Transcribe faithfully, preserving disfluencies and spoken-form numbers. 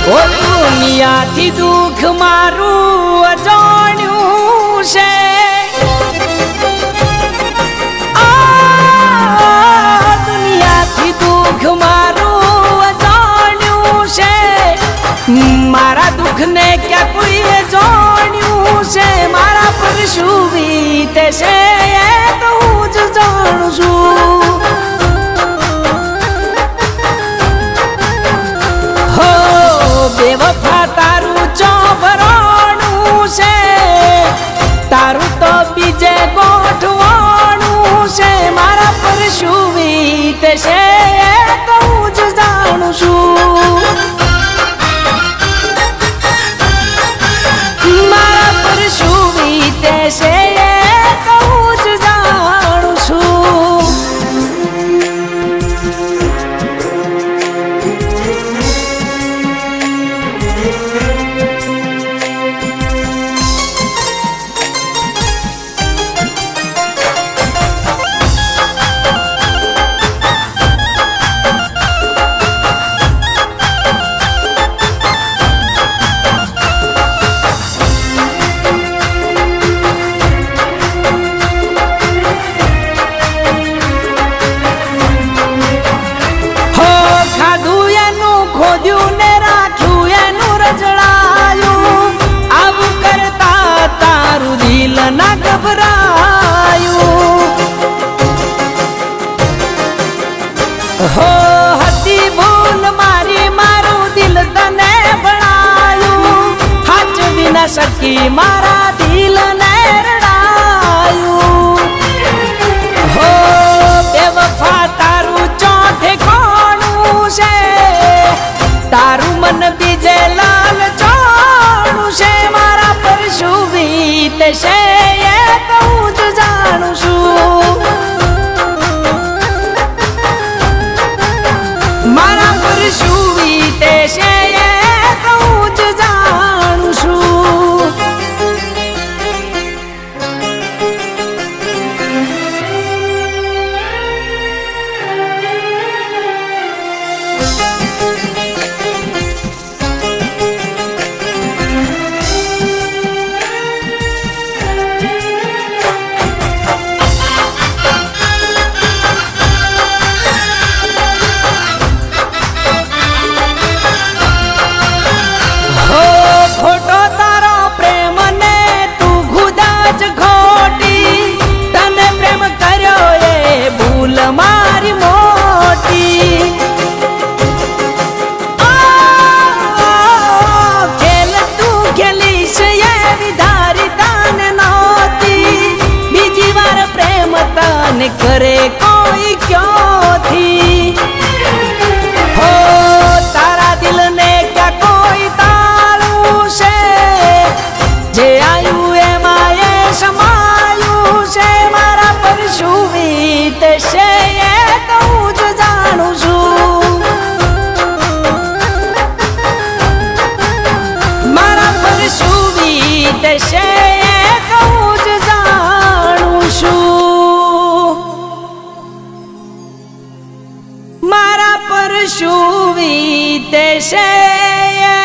ઓ દુનિયાથી દુઃખ મારું અજાણ્યું છે, આ દુનિયાથી દુઃખ મારું અજાણ્યું છે, મારા દુઃખને ક્યાં કોઈએ જાણ્યું છે, મારા પર શું વીતે છે એ તો હું જ જાણું છું। બેવફા તારું ચોભરાણું છે, તારું તો બીજે ગોઠવાણું છે, મારા પર શું વીતે છે એ તો હું જ જાણું છું। મારા પર શું વીતે છે એ તો હું જ જાણું છું। ના ઘબરાયું હો હતી ભૂલ મારી, મારું દિલ તને ભણાયું, હાચવી ન શકી મારા દિલ ને રડાયું હો બેવફા તારું ચોથે કોણું છે, તારું મન બીજે લાલ ચોણું છે, મારા પર શું વીતે છે करे कोई क्यों थी हो, तारा दिल ने क्या कोई तालू से, जे आयु ए माये समायु से, मारा पर શું વીતે છે એ તો હું જ જાણું છું। મારા પર શું વીતે છે એ તો હું જ જાણું છું। મારા પર શું વીતે છે